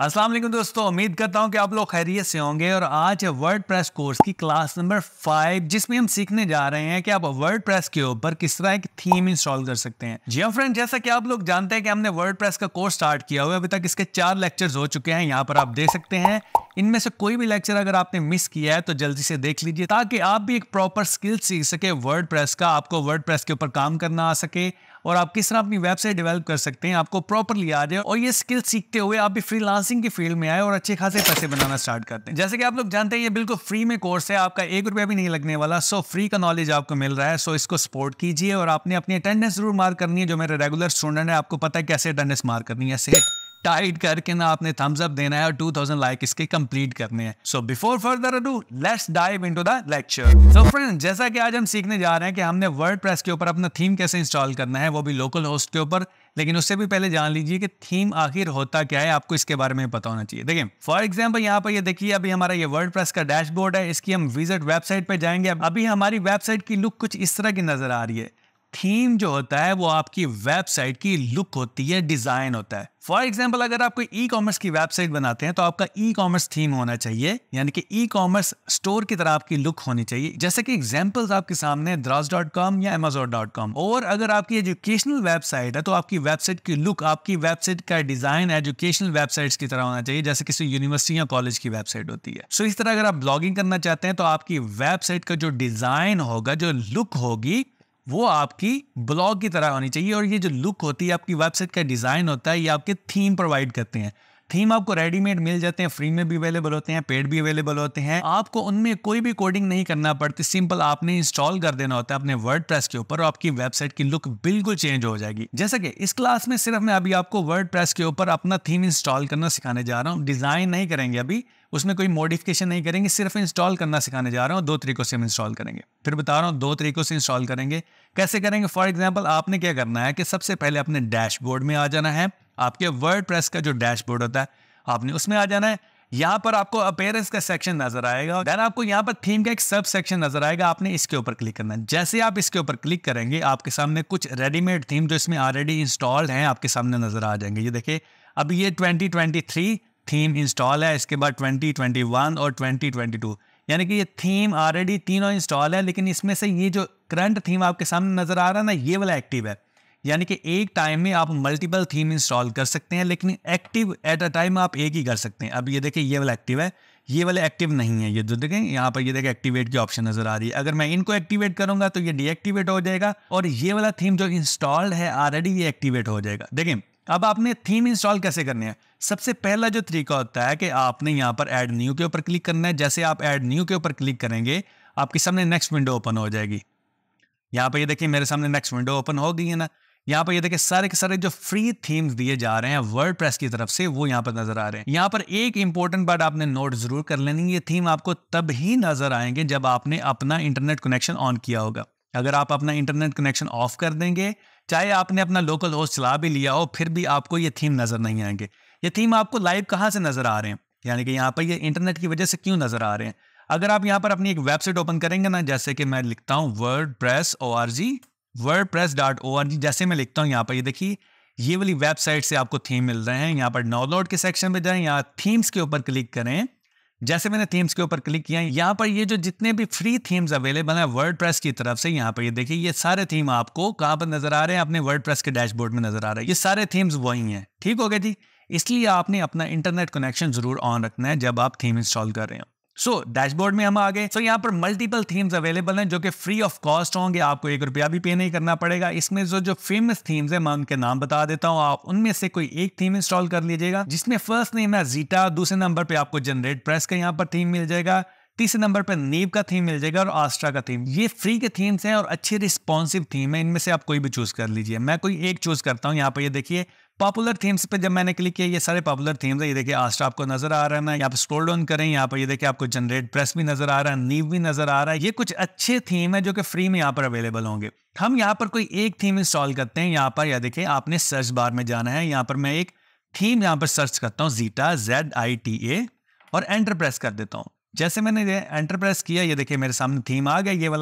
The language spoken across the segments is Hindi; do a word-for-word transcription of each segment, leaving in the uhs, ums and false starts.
अस्सलाम वालेकुम दोस्तों, उम्मीद करता हूं कि आप लोग खैरियत से होंगे। और आज है वर्डप्रेस कोर्स की क्लास नंबर फाइव, जिसमें हम सीखने जा रहे हैं कि आप वर्डप्रेस के ऊपर किस तरह एक थीम इंस्टॉल कर सकते हैं। जी हाँ फ्रेंड, जैसा कि आप लोग जानते हैं कि हमने वर्डप्रेस का कोर्स स्टार्ट किया हुआ है। अभी तक इसके चार लेक्चर्स हो चुके हैं, यहाँ पर आप देख सकते हैं। इनमें से कोई भी लेक्चर अगर आपने मिस किया है तो जल्दी से देख लीजिए, ताकि आप भी एक प्रॉपर स्किल सीख सके वर्डप्रेस का, आपको वर्डप्रेस के ऊपर काम करना आ सके और आप किस तरह अपनी वेबसाइट डेवलप कर सकते हैं आपको प्रॉपरली आ जाए। और ये स्किल सीखते हुए आप भी फ्रीलांसिंग की फील्ड में आए और अच्छे खासे पैसे बनाना स्टार्ट करते हैं। जैसे कि आप लोग जानते हैं ये बिल्कुल फ्री में कोर्स है, आपका एक रुपया भी नहीं लगने वाला। सो फ्री का नॉलेज आपको मिल रहा है, सो इसको सपोर्ट कीजिए। और आपने अपनी अटेंडेंस जरूर मार्क करनी है। जो मेरे रेगुलर स्टूडेंट है, आपको पता है कैसे अटेंडेंस मार्क करनी है। ऐसे टाइट करके ना आपने थम्स अप देना है और टू थाउज़ेंड लाइक इसके कंप्लीट करने हैं। So before further ado, let's dive into the lecture. So friends, जैसा कि आज हम सीखने जा रहे हैं कि हमने वर्डप्रेस के ऊपर अपना थीम कैसे इंस्टॉल करना है, वो भी लोकल होस्ट के ऊपर। लेकिन उससे भी पहले जान लीजिए कि थीम आखिर होता क्या है, आपको इसके बारे में पता होना चाहिए। देखिए फॉर एग्जांपल यहाँ पर ये देखिए, अभी हमारा ये वर्डप्रेस का डैशबोर्ड है। इसकी हम विजिट वेबसाइट पे जाएंगे। अभी हमारी वेबसाइट की लुक कुछ इस तरह की नजर आ रही है। थीम जो होता है वो आपकी वेबसाइट की लुक होती है, डिजाइन होता है। फॉर एग्जाम्पल अगर आप कोई ई कॉमर्स की वेबसाइट बनाते हैं तो आपका ई कॉमर्स थीम होना चाहिए, यानी कि ई कॉमर्स स्टोर की तरह आपकी लुक होनी चाहिए। जैसे कि एग्जांपल्स आपके सामने द्रास डॉट कॉम या अमेजोन डॉट कॉम। और अगर आपकी एजुकेशनल वेबसाइट है तो आपकी वेबसाइट की लुक, आपकी वेबसाइट का डिजाइन एजुकेशनल वेबसाइट्स की तरह होना चाहिए, जैसे किसी यूनिवर्सिटी या कॉलेज की वेबसाइट होती है। सो इस तरह अगर आप ब्लॉगिंग करना चाहते हैं तो आपकी वेबसाइट का जो डिजाइन होगा, जो लुक होगी, वो आपकी ब्लॉग की तरह होनी चाहिए। और ये जो लुक होती है, आपकी वेबसाइट का डिजाइन होता है, ये आपके थीम प्रोवाइड करते हैं। थीम आपको रेडीमेड मिल जाते हैं, फ्री में भी अवेलेबल होते हैं, पेड भी अवेलेबल होते हैं। आपको उनमें कोई भी कोडिंग नहीं करना पड़ती, सिंपल आपने इंस्टॉल कर देना होता है अपने वर्डप्रेस के ऊपर और आपकी वेबसाइट की लुक बिल्कुल चेंज हो जाएगी। जैसा कि इस क्लास में सिर्फ मैं अभी आपको वर्डप्रेस के ऊपर अपना थीम इंस्टॉल करना सिखाने जा रहा हूँ। डिजाइन नहीं करेंगे, अभी उसमें कोई मॉडिफिकेशन नहीं करेंगे, सिर्फ इंस्टॉल करना सिखाने जा रहा हूँ। दो तरीकों से हम इंस्टॉल करेंगे, फिर बता रहा हूँ दो तरीकों से इंस्टॉल करेंगे। कैसे करेंगे? फॉर एग्जांपल आपने क्या करना है कि सबसे पहले अपने डैशबोर्ड में आ जाना है। आपके वर्डप्रेस का जो डैशबोर्ड होता है, आपने उसमें आ जाना है। यहाँ पर आपको अपीयरेंस का सेक्शन नजर आएगा, देन आपको यहाँ पर थीम का एक सब सेक्शन नजर आएगा। आपने इसके ऊपर क्लिक करना है। जैसे आप इसके ऊपर क्लिक करेंगे, आपके सामने कुछ रेडीमेड थीम जो इसमें ऑलरेडी इंस्टॉल्ड हैं आपके सामने नजर आ जाएंगे। ये देखिए, अब ये twenty twenty three theme install है, इसके बाद ट्वेंटी ट्वेंटी वन और ट्वेंटी ट्वेंटी टू, यानी कि ये थीम ऑलरेडी तीनों इंस्टॉल है। लेकिन इसमें से ये जो करंट थीम आपके सामने नजर आ रहा है ना, ये वाला एक्टिव है। यानी कि एक टाइम में आप मल्टीपल थीम इंस्टॉल कर सकते हैं, लेकिन एक्टिव एट अ टाइम आप एक ही कर सकते हैं। अब ये देखिए, ये वाला एक्टिव है, ये वाले एक्टिव नहीं है। ये जो देखें यहाँ पर, ये देखें एक्टिवेट की ऑप्शन नजर आ रही है। अगर मैं इनको एक्टिवेट करूंगा तो ये डीएक्टिवेट हो जाएगा और ये वाला थीम जो इंस्टॉल्ड है ऑलरेडी, ये एक्टिवेट हो जाएगा। देखें अब आपने थीम इंस्टॉल कैसे करने हैं। सबसे पहला जो तरीका होता है कि आपने यहाँ पर ऐड न्यू के ऊपर क्लिक करना है। जैसे आप ऐड न्यू के ऊपर क्लिक करेंगे, आपके सामने नेक्स्ट विंडो ओपन हो जाएगी। यहाँ पर ये देखिए, मेरे सामने नेक्स्ट विंडो ओपन हो गई है ना। यहाँ पर ये देखिए, सारे के सारे जो फ्री थीम्स दिए जा रहे हैं वर्डप्रेस की तरफ से, वो यहाँ पर नजर आ रहे हैं। यहाँ पर एक इंपॉर्टेंट बात आपने नोट जरूर कर लेनी है, ये थीम आपको तब ही नजर आएंगे जब आपने अपना इंटरनेट कनेक्शन ऑन किया होगा। अगर आप अपना इंटरनेट कनेक्शन ऑफ कर देंगे, चाहे आपने अपना लोकल होस्ट चला भी लिया हो, फिर भी आपको ये थीम नजर नहीं आएंगे। ये थीम आपको लाइव कहाँ से नजर आ रहे हैं, यानी कि यहाँ पर ये इंटरनेट की वजह से क्यों नजर आ रहे हैं। अगर आप यहाँ पर अपनी एक वेबसाइट ओपन करेंगे ना, जैसे कि मैं लिखता हूँ WordPress O R G WordPress dot O R G, जैसे मैं लिखता हूँ यहाँ पर, ये देखिए ये वाली वेबसाइट से आपको थीम मिल रहे हैं। यहाँ पर डाउनलोड के सेक्शन में जाएं, यहाँ थीम्स के ऊपर क्लिक करें। जैसे मैंने थीम्स के ऊपर क्लिक किया, यहाँ पर ये जो जितने भी फ्री थीम्स अवेलेबल हैं वर्डप्रेस की तरफ से, यहाँ पर ये देखिए ये सारे थीम आपको कहाँ पर नजर आ रहे हैं, अपने वर्डप्रेस के डैशबोर्ड में नजर आ रहे हैं। ये सारे थीम्स वही हैं, ठीक हो गया जी। इसलिए आपने अपना इंटरनेट कनेक्शन जरूर ऑन रखना है जब आप थीम इंस्टॉल कर रहे हो। सो so, डैशबोर्ड में हम आ गए। सो so, यहाँ पर मल्टीपल थीम्स अवेलेबल हैं जो कि फ्री ऑफ कॉस्ट होंगे, आपको एक रुपया भी पे नहीं करना पड़ेगा। इसमें जो जो फेमस थीम्स हैं मैं उनके नाम बता देता हूँ, आप उनमें से कोई एक थीम इंस्टॉल कर लीजिएगा। जिसमें फर्स्ट नेम है जीटा, दूसरे नंबर पे आपको जनरेट प्रेस का यहाँ पर थीम मिल जाएगा, तीसरे नंबर पर नीव का थीम मिल जाएगा और आस्ट्रा का थीम। ये फ्री के थीम्स हैं और अच्छे रिस्पॉन्सिव थीम है, इनमें से आप कोई भी चूज कर लीजिए। मैं कोई एक चूज करता हूँ। यहाँ पर ये देखिए पॉपुलर थीम्स पे जब मैंने क्लिक किया, ये सारे पॉपुलर थीम्स है। ये देखिए आस्ट्रा आपको नजर आ रहा है ना, यहाँ पर स्क्रॉल डाउन करें, यहाँ पर ये देखिए आपको जनरेट प्रेस भी नजर आ रहा है, नीव भी नजर आ रहा है। ये कुछ अच्छे थीम है जो कि फ्री में यहाँ पर अवेलेबल होंगे। हम यहाँ पर कोई एक थीम इंस्टॉल करते हैं। यहाँ पर यह देखिए, आपने सर्च बार में जाना है। यहाँ पर मैं एक थीम यहाँ पर सर्च करता हूँ, Zita Z I T A, और एंटर प्रेस कर देता हूँ। जैसे मैंने ये एंटर प्रेस किया, ये देखिए मेरे सामने थीम आ गया ये वाला।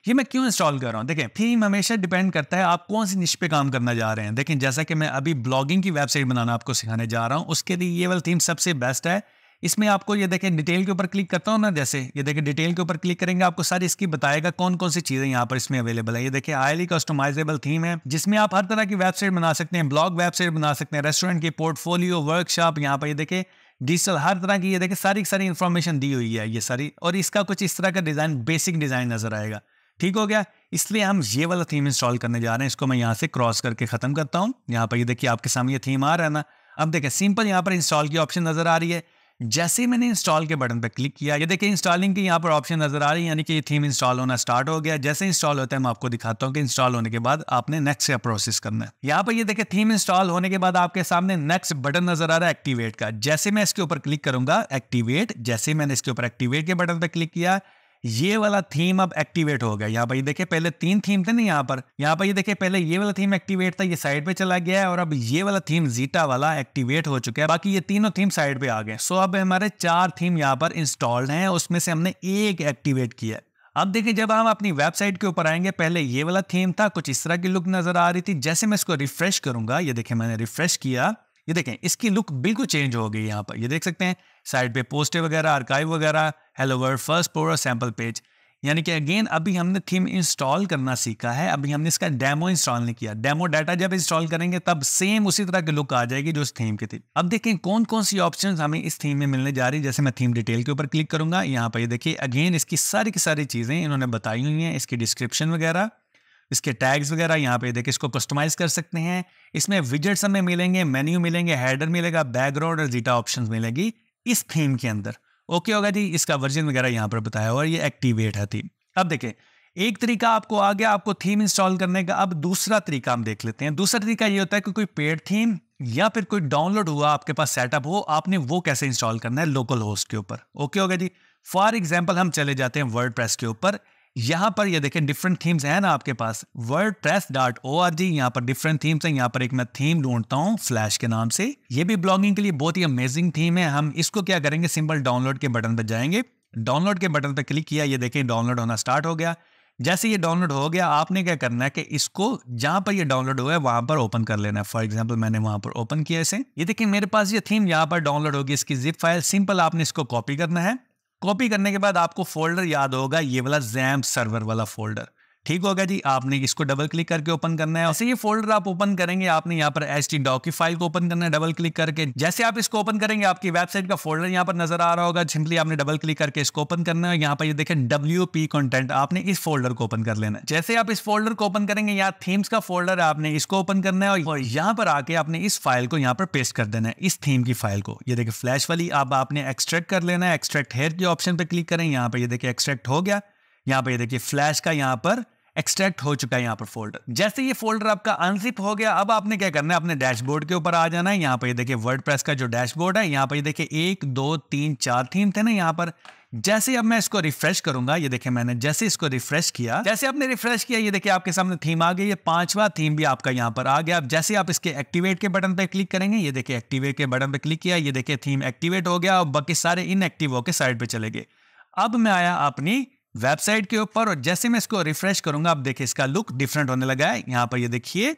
ये मैं क्यों इंस्टॉल कर रहा हूँ? देखें, थीम हमेशा डिपेंड करता है आप कौन सी निश पे काम करना जा रहे हैं। देखें, जैसा कि मैं अभी ब्लॉगिंग की वेबसाइट बनाना आपको सिखाने जा रहा हूँ, उसके लिए ये वाला थीम सबसे बेस्ट है। इसमें आपको ये देखें, डिटेल के ऊपर क्लिक करता हूँ ना, जैसे ये देखें डिटेल के ऊपर क्लिक करेंगे आपको सारी इसकी बताएगा कौन कौन सी चीज़ें यहाँ पर इसमें अवेलेबल है। ये देखिए हाईली कस्टमाइजेबल थीम है जिसमें आप हर तरह की वेबसाइट बना सकते हैं, ब्लॉग वेबसाइट बना सकते हैं, रेस्टोरेंट की पोर्टफोलियो, वर्कशॉप, यहाँ पर ये देखें डिजिटल हर तरह की ये देखिए सारी सारी इन्फॉर्मेशन दी हुई है ये सारी। और इसका कुछ इस तरह का डिज़ाइन, बेसिक डिज़ाइन नजर आएगा। ठीक हो गया, इसलिए हम ये वाला थीम इंस्टॉल करने जा रहे हैं। इसको मैं यहाँ से क्रॉस करके खत्म करता हूँ। यहाँ पर ये देखिए आपके सामने ये थीम आ रहा है ना। अब देखिए सिंपल यहाँ पर इंस्टॉल की ऑप्शन नजर आ रही है। जैसे ही मैंने इंस्टॉल के बटन पर क्लिक किया, ये देखिए इंस्टॉलिंग की यहाँ पर ऑप्शन नजर आ रही है, यानी कि ये थीम इंस्टॉल होना स्टार्ट हो गया। जैसे इंस्टॉल होता है मैं आपको दिखाता हूँ कि इंस्टॉल होने के बाद आपने नेक्स्ट का प्रोसेस करना है। यहाँ पर ये देखिए थीम इंस्टॉल होने के बाद आपके सामने नेक्स्ट बटन नजर आ रहा है एक्टिवेट का। जैसे मैं इसके ऊपर क्लिक करूंगा एक्टिवेट, जैसे मैंने इसके ऊपर एक्टिवेट के बटन पर क्लिक किया, ये वाला थीम अब एक्टिवेट हो गया। यहाँ पर ये देखिए पहले तीन थीम थे ना, यहाँ पर यहाँ पर ये देखिए पहले ये वाला थीम एक्टिवेट था, ये साइड पे चला गया है, और अब ये वाला थीम जीटा वाला एक्टिवेट हो चुका है। बाकी ये तीनों थीम साइड पे आ गए। सो अब हमारे चार थीम यहाँ पर इंस्टॉल्ड हैं, उसमें से हमने एक एक्टिवेट किया है। अब देखिए जब हम अपनी वेबसाइट के ऊपर आएंगे, पहले ये वाला थीम था, कुछ इस तरह की लुक नजर आ रही थी। जैसे मैं इसको रिफ्रेश करूंगा, ये देखिए मैंने रिफ्रेश किया, ये देखें इसकी लुक बिल्कुल चेंज हो गई। यहाँ पर ये देख सकते हैं साइड पे पोस्टर वगैरह, आर्काइव वगैरह, हेलो वर्ल्ड, फर्स्ट पोर और सैंपल पेज। यानी कि अगेन अभी हमने थीम इंस्टॉल करना सीखा है, अभी हमने इसका डेमो इंस्टॉल नहीं किया। डेमो डाटा जब इंस्टॉल करेंगे तब सेम उसी तरह की लुक आ जाएगी जो इस थीम की थी। अब देखें कौन कौन सी ऑप्शंस हमें इस थीम में मिलने जा रही है। जैसे मैं थीम डिटेल के ऊपर क्लिक करूंगा, यहाँ पर ये देखिए अगेन इसकी सारी की सारी चीजें इन्होंने बताई हुई हैं, इसकी डिस्क्रिप्शन वगैरह, इसके टैग्स वगैरह। यहाँ पे देखिए इसको कस्टमाइज कर सकते हैं। इसमें विजेट्स हमें मिलेंगे, मेन्यू मिलेंगे, हेडर मिलेगा, बैकग्राउंड और जीटा ऑप्शंस मिलेगी इस थीम के अंदर। ओके होगा जी, इसका वर्जन वगैरह यहाँ पर बताया और ये एक्टिवेट है थीम। अब देखिए एक तरीका आपको आ गया आपको थीम इंस्टॉल करने का। अब दूसरा तरीका हम देख लेते हैं। दूसरा तरीका ये होता है कि कोई पेड थीम या फिर कोई डाउनलोड हुआ आपके पास सेटअप हो, आपने वो कैसे इंस्टॉल करना है लोकल होस्ट के ऊपर। ओके होगा जी, फॉर एग्जाम्पल हम चले जाते हैं वर्डप्रेस के ऊपर। यहाँ पर ये देखें डिफरेंट थीम्स है ना आपके पास, WordPress dot O R G, यहाँ पर डिफरेंट थीम्स हैं। यहाँ पर एक मैं थीम ढूंढता हूँ फ्लैश के नाम से, ये भी ब्लॉगिंग के लिए बहुत ही अमेजिंग थीम है। हम इसको क्या करेंगे, सिंपल डाउनलोड के बटन पर जाएंगे, डाउनलोड के बटन पर क्लिक किया, ये देखें डाउनलोड होना स्टार्ट हो गया। जैसे ये डाउनलोड हो गया, आपने क्या करना है कि इसको जहां पर ये डाउनलोड हुआ है वहां पर ओपन कर लेना है। फॉर एग्जांपल मैंने वहां पर ओपन किया इसे, ये देखिए मेरे पास ये थीम यहाँ पर डाउनलोड होगी, इसकी जिप फाइल। सिंपल आपने इसको कॉपी करना है। कॉपी करने के बाद आपको फोल्डर याद होगा, ये वाला ज़ैम्प सर्वर वाला फोल्डर। ठीक होगा जी, आपने इसको डबल क्लिक करके ओपन करना है। ऐसे ये फोल्डर आप ओपन करेंगे, आपने यहाँ पर एच टी डॉक की फाइल को ओपन करना है डबल क्लिक करके। जैसे आप इसको ओपन करेंगे आपकी वेबसाइट का फोल्डर यहाँ पर नजर आ रहा होगा, सिंपली आपने डबल क्लिक करके इसको ओपन करना है। यहाँ पर ये देखें डब्ल्यू पी कंटेंट, आपने इस फोल्डर को ओपन कर लेना है। जैसे आप इस फोल्डर को ओपन करेंगे, यहाँ थीम्स का फोल्डर है, आपने इसको ओपन करना है और यहाँ पर आके आपने इस फाइल को यहाँ पर पेस्ट कर देना है, इस थीम की फाइल को। ये देखिए फ्लैश वाली, अब आपने एक्सट्रैक्ट कर लेना है। एक्सट्रैक्ट हेयर के ऑप्शन पर क्लिक करें, यहाँ पर ये देखिए एक्सट्रैक्ट हो गया। यहाँ पर ये देखिए फ्लैश का यहाँ पर एक्सट्रैक्ट हो चुका है यहाँ पर फोल्डर। जैसे ये फोल्डर आपका अनजिप हो गया, अब आपने क्या करना है, अपने डैशबोर्ड के ऊपर आ जाना है। यहाँ पर ये देखिए वर्डप्रेस का जो डैशबोर्ड है, यहाँ पर ये देखिए एक दो तीन चार थीम थे ना यहाँ पर। जैसे अब मैं इसको रिफ्रेश करूंगा, ये देखिए मैंने जैसे इसको रिफ्रेश किया, जैसे आपने रिफ्रेश किया, ये देखिए आपके सामने थीम आ गई। ये पांचवा थीम भी आपका यहाँ पर आ गया। अब जैसे आप इसके एक्टिवेट के बटन पे क्लिक करेंगे, ये देखिए एक्टिवेट के बटन पे क्लिक किया, ये देखिए थीम एक्टिवेट हो गया और बाकी सारे इनएक्टिव होकर साइड पे चले गए। अब मैं आया अपनी वेबसाइट के ऊपर और जैसे मैं इसको रिफ्रेश करूंगा, अब देखिए इसका लुक डिफरेंट होने लगा है। यहां पर ये देखिए,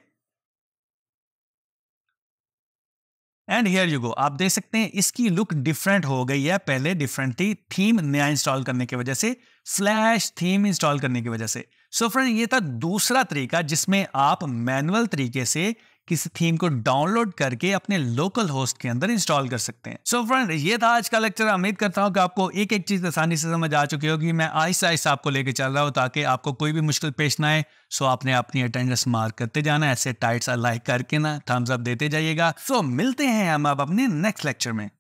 एंड हियर यू गो, आप देख सकते हैं इसकी लुक डिफरेंट हो गई है। पहले डिफरेंट थी, थीम नया इंस्टॉल करने की वजह से, फ्लैश थीम इंस्टॉल करने की वजह से। सो फ्रेंड, ये था दूसरा तरीका जिसमें आप मैनुअल तरीके से किसी थीम को डाउनलोड करके अपने लोकल होस्ट के अंदर इंस्टॉल कर सकते हैं। सो फ्रेंड, ये था आज का लेक्चर। उम्मीद करता हूं कि आपको एक एक चीज आसानी से समझ आ चुकी होगी। मैं आहिस्ता आहिस्ता आपको लेके चल रहा हूं ताकि आपको कोई भी मुश्किल पेश ना आए। सो आपने अपनी अटेंडेंस मार्क करते जाना, ऐसे टाइट सा लाइक करके ना थम्स अप देते जाइएगा। सो मिलते हैं हम अब अपने नेक्स्ट लेक्चर में।